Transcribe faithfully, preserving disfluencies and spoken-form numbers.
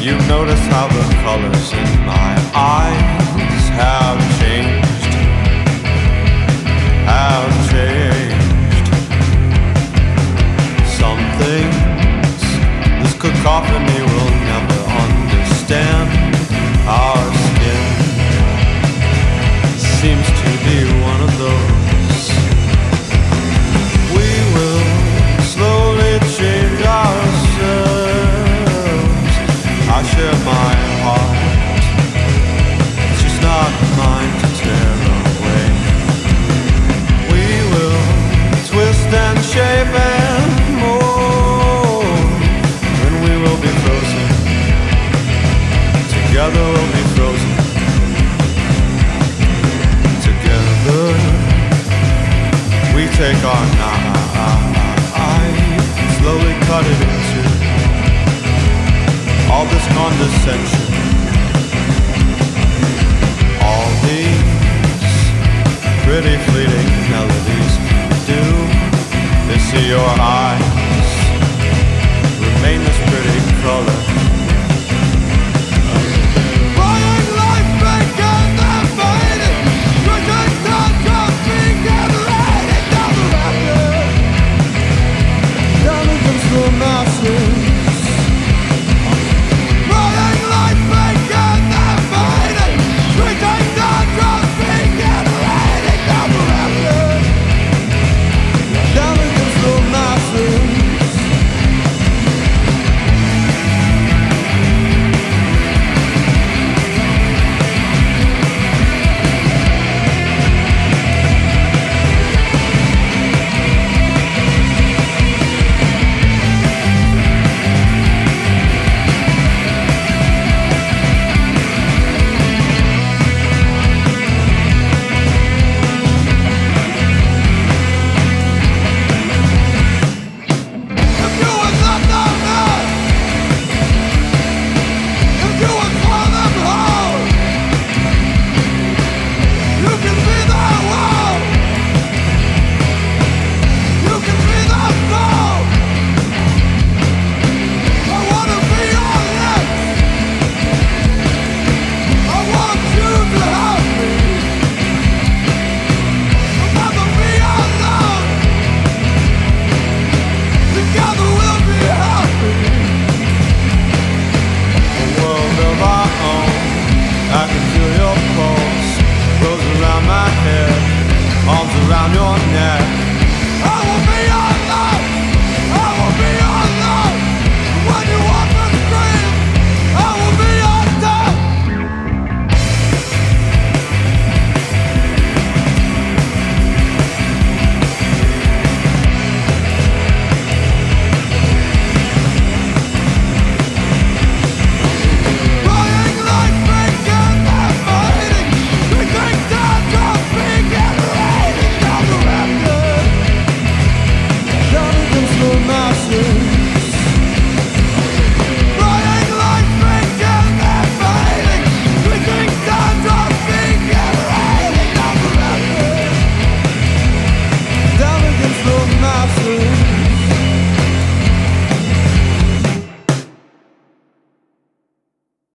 You notice how the colors in my eyes have changed, have changed. Some things this cacophony will never understand. Our skin seems to be one of those. We will slowly change ourselves. I share my heart, it's just not mine to tear away. We will twist and shape and mold, and we will be frozen. Together we'll be frozen. Together we take our knife, slowly cut it into all this condescension, all these pretty fleeting melodies. Do they see your eyes remain this pretty color?